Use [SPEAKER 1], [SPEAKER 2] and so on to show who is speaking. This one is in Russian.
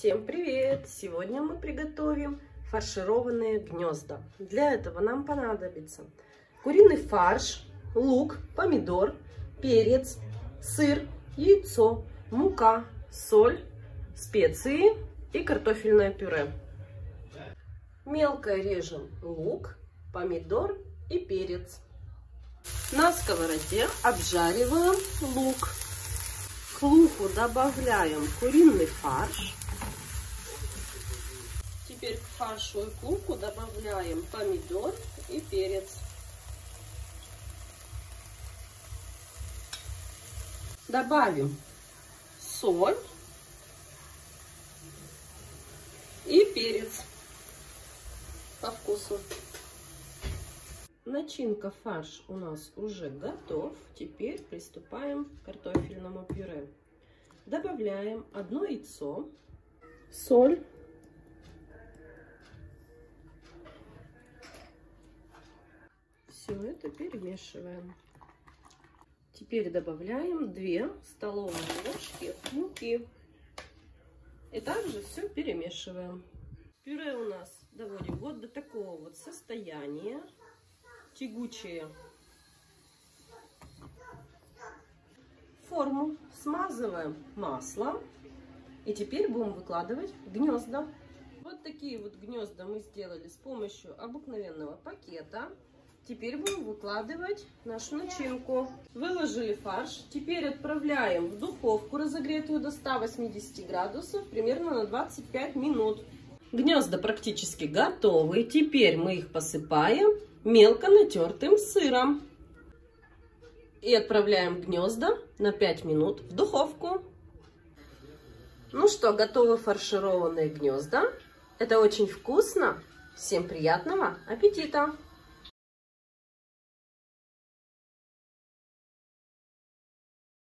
[SPEAKER 1] Всем привет! Сегодня мы приготовим фаршированные гнезда. Для этого нам понадобится куриный фарш, лук, помидор, перец, сыр, яйцо, мука, соль, специи и картофельное пюре. Мелко режем лук, помидор и перец. На сковороде обжариваем лук. К луку добавляем куриный фарш. Теперь к фаршу и к луку добавляем помидор и перец. Добавим соль и перец по вкусу. Начинка фарш у нас уже готов. Теперь приступаем к картофельному пюре. Добавляем одно яйцо, соль, все это перемешиваем. Теперь добавляем 2 столовые ложки муки и также все перемешиваем. Пюре у нас доводим вот до такого вот состояния, тягучее. Форму смазываем маслом и теперь будем выкладывать гнезда. Вот такие вот гнезда мы сделали с помощью обыкновенного пакета. Теперь будем выкладывать нашу начинку. Выложили фарш. Теперь отправляем в духовку, разогретую до 180 градусов, примерно на 25 минут. Гнезда практически готовы. Теперь мы их посыпаем мелко натертым сыром. И отправляем гнезда на 5 минут в духовку. Ну что, готовы фаршированные гнезда. Это очень вкусно. Всем приятного аппетита!